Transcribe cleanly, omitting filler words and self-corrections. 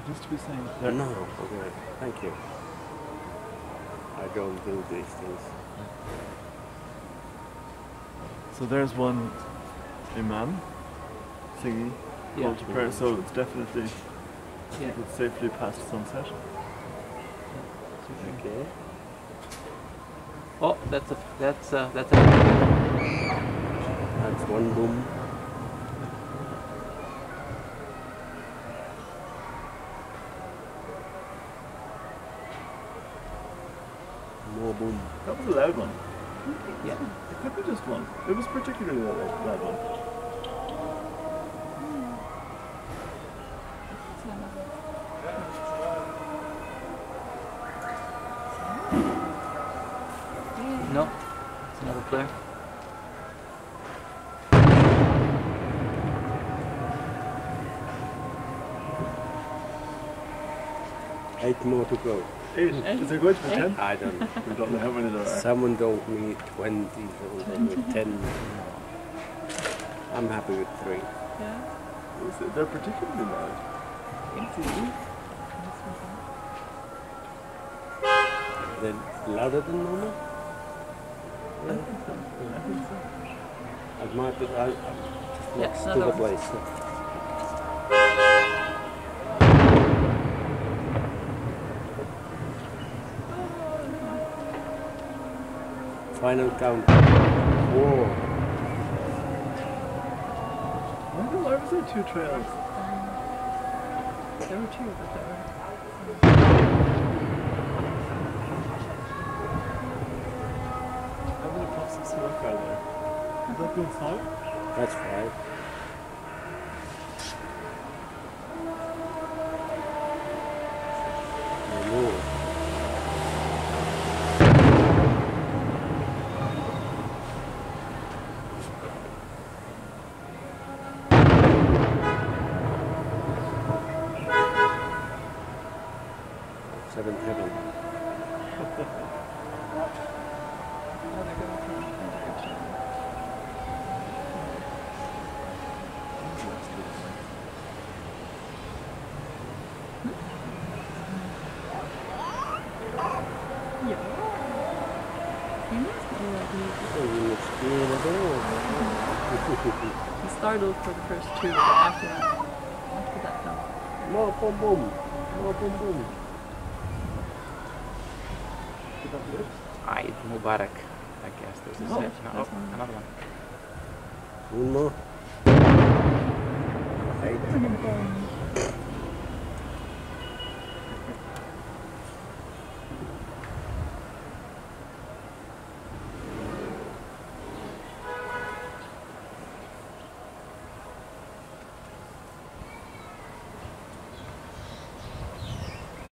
Just to be saying. No, okay, thank you. I don't do these things. So there's one imam singing call to prayer, so it's definitely it's safely past sunset. Okay. Oh, that's one boom. More boom. That was a loud one. Yeah. It could be just one. It was particularly a loud one. No, it's another player. Eight more to go. Eight? Is there going to be 10? I don't know. We don't know how many there are. Someone told me 20, someone told me 10. I'm happy with 3. Yeah. They're particularly loud. They're louder than normal? I think so. It might be just next to the place. Final count. Whoa. Why was there 2 trails? There were 2, but there were. How many puffs of smoke are there? Is that being 5? That's 5. No more. Seventh heaven. He startled for the first 2, but after that no. More boom boom. More boom boom. Eid Mubarak, I guess. There's a set. No, another one. One more. 8.